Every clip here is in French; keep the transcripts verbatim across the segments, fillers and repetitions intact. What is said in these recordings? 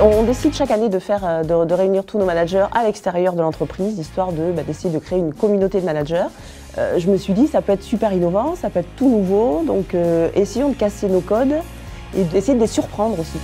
On décide chaque année de, faire, de, de réunir tous nos managers à l'extérieur de l'entreprise, histoire de, bah, d'essayer de créer une communauté de managers. Euh, je me suis dit, ça peut être super innovant, ça peut être tout nouveau, donc euh, essayons de casser nos codes et d'essayer de les surprendre aussi.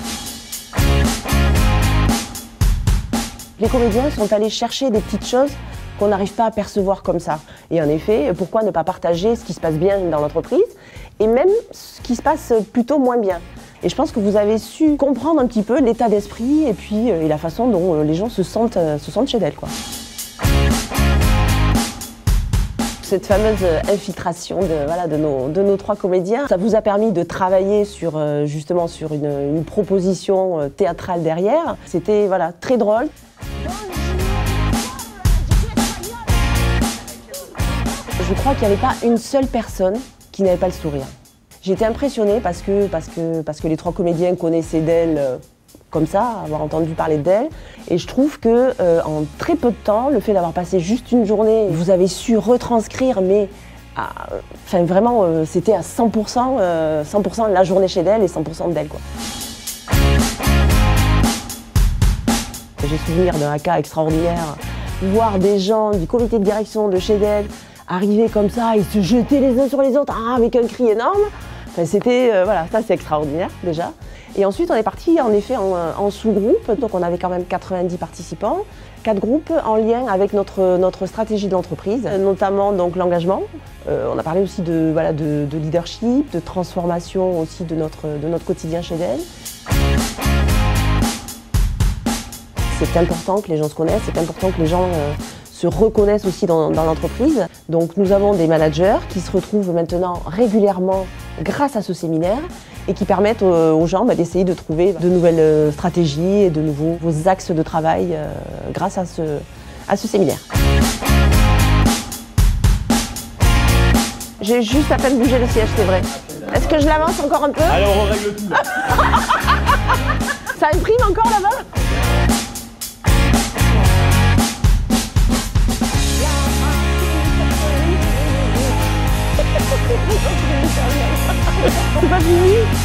Les comédiens sont allés chercher des petites choses qu'on n'arrive pas à percevoir comme ça. Et en effet, pourquoi ne pas partager ce qui se passe bien dans l'entreprise et même ce qui se passe plutôt moins bien. Et je pense que vous avez su comprendre un petit peu l'état d'esprit et puis et la façon dont les gens se sentent, se sentent chez Dell, quoi. Cette fameuse infiltration de, voilà, de, nos, de nos trois comédiens, ça vous a permis de travailler sur, justement sur une, une proposition théâtrale derrière. C'était voilà, très drôle. Je crois qu'il n'y avait pas une seule personne qui n'avait pas le sourire. J'ai été impressionnée parce que, parce, que, parce que les trois comédiens connaissaient Dell euh, comme ça, avoir entendu parler d'Dell. Et je trouve que euh, en très peu de temps, le fait d'avoir passé juste une journée, vous avez su retranscrire, mais à, enfin, vraiment, euh, c'était à cent pour cent, euh, cent pour cent la journée chez Dell et cent pour cent de Dell, quoi. J'ai souvenir d'un cas extraordinaire, voir des gens du comité de direction de chez Dell arriver comme ça, ils se jetaient les uns sur les autres ah, avec un cri énorme. Enfin, c'était, euh, voilà, ça c'est extraordinaire déjà. Et ensuite on est parti en effet en, en sous-groupe, donc on avait quand même quatre-vingt-dix participants, quatre groupes en lien avec notre, notre stratégie de l'entreprise, notamment donc l'engagement. Euh, on a parlé aussi de, voilà, de, de leadership, de transformation aussi de notre, de notre quotidien chez Dell. C'est important que les gens se connaissent, c'est important que les gens euh, se reconnaissent aussi dans, dans l'entreprise. Donc nous avons des managers qui se retrouvent maintenant régulièrement grâce à ce séminaire et qui permettent aux, aux gens bah, d'essayer de trouver de nouvelles stratégies et de nouveaux axes de travail euh, grâce à ce, à ce séminaire. J'ai juste à peine bougé le siège, c'est vrai. Est-ce que je l'avance encore un peu? Allez, on règle tout. Ça imprime encore là-bas? C'est pas fini?